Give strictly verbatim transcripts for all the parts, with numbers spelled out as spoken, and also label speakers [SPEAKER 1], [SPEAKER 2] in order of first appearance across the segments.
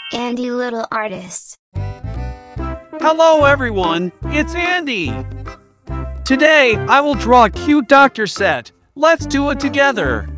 [SPEAKER 1] Andy Little Artist.
[SPEAKER 2] Hello everyone, it's Andy. Today, I will draw a cute doctor set. Let's do it together.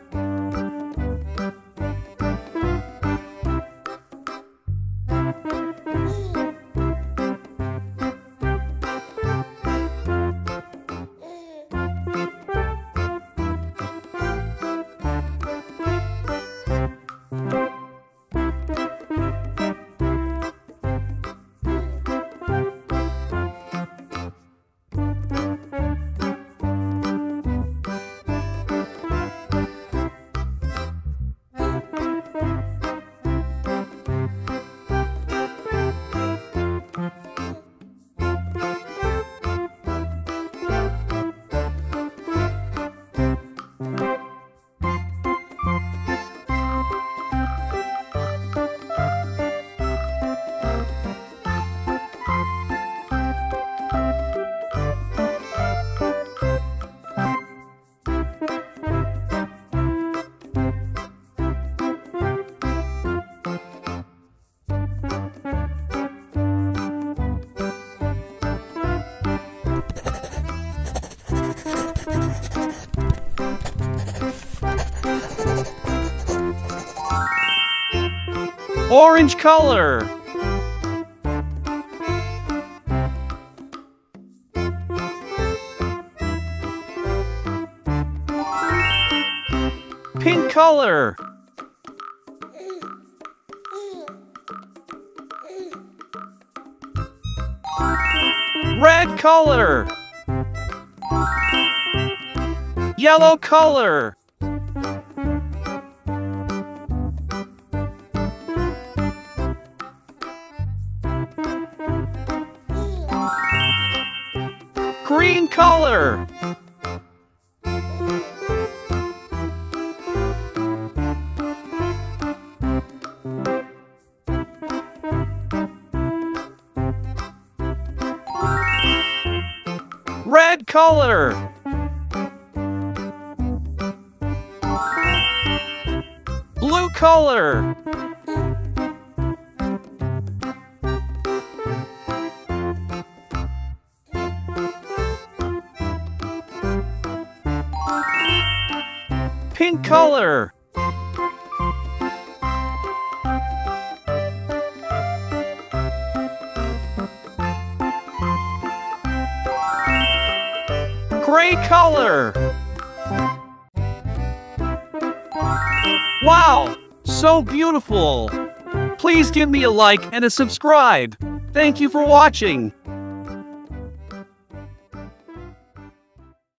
[SPEAKER 2] Orange color. Pink color. Red color. Yellow color. Green color. Red color. Blue color. Pink color. Gray color. Wow, so beautiful. Please give me a like and a subscribe. Thank you for watching.